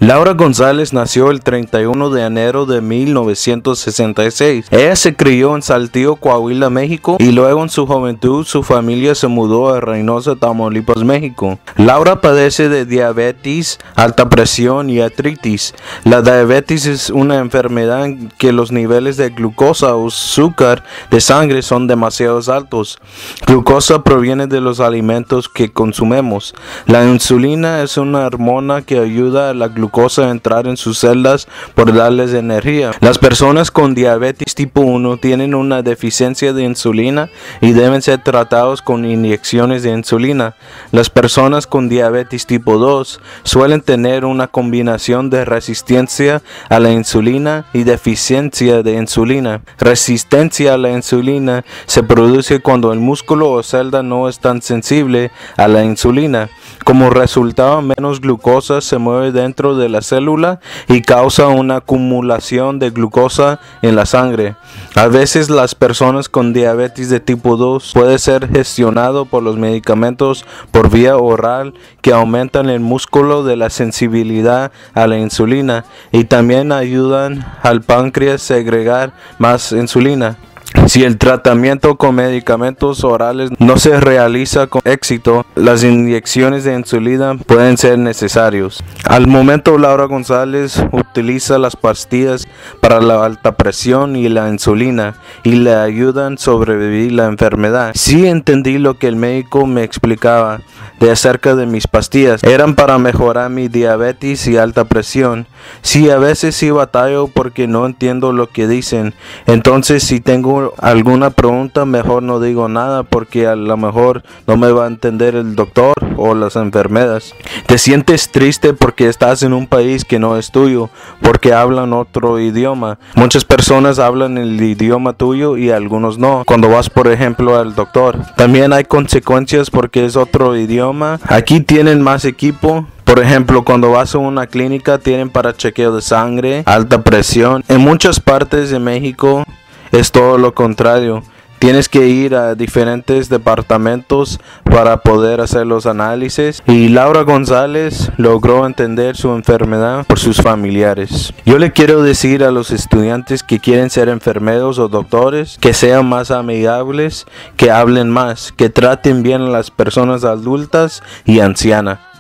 Laura González nació el 31 de enero de 1966. Ella se crió en Saltillo, Coahuila, México, y luego en su juventud su familia se mudó a Reynosa, Tamaulipas, México. Laura padece de diabetes, alta presión y artritis. La diabetes es una enfermedad en que los niveles de glucosa o azúcar de sangre son demasiado altos. Glucosa proviene de los alimentos que consumimos. La insulina es una hormona que ayuda a la glucosa a entrar en sus células por darles energía. Las personas con diabetes tipo 1 tienen una deficiencia de insulina y deben ser tratados con inyecciones de insulina. Las personas con diabetes tipo 2 suelen tener una combinación de resistencia a la insulina y deficiencia de insulina. Resistencia a la insulina se produce cuando el músculo o célula no es tan sensible a la insulina. Como resultado, menos glucosa se mueve dentro de la célula y causa una acumulación de glucosa en la sangre. A veces las personas con diabetes de tipo 2 puede ser gestionado por los medicamentos por vía oral que aumentan el músculo de la sensibilidad a la insulina y también ayudan al páncreas a segregar más insulina. Si el tratamiento con medicamentos orales no se realiza con éxito, las inyecciones de insulina pueden ser necesarios. Al momento, Laura González utiliza las pastillas para la alta presión y la insulina y le ayudan a sobrevivir la enfermedad. Sí entendí lo que el médico me explicaba de acerca de mis pastillas. Eran para mejorar mi diabetes y alta presión. Sí, a veces sí batallo porque no entiendo lo que dicen. Entonces, si tengo alguna pregunta, mejor no digo nada porque a lo mejor no me va a entender el doctor o las enfermeras. Te sientes triste porque estás en un país que no es tuyo, porque hablan otro idioma. Muchas personas hablan el idioma tuyo y algunos no. Cuando vas, por ejemplo, al doctor, también hay consecuencias porque es otro idioma. Aquí tienen más equipo. Por ejemplo, cuando vas a una clínica tienen para chequeo de sangre, alta presión. En muchas partes de México es todo lo contrario. Tienes que ir a diferentes departamentos para poder hacer los análisis. Y Laura González logró entender su enfermedad por sus familiares. Yo le quiero decir a los estudiantes que quieren ser enfermeros o doctores que sean más amigables, que hablen más, que traten bien a las personas adultas y ancianas.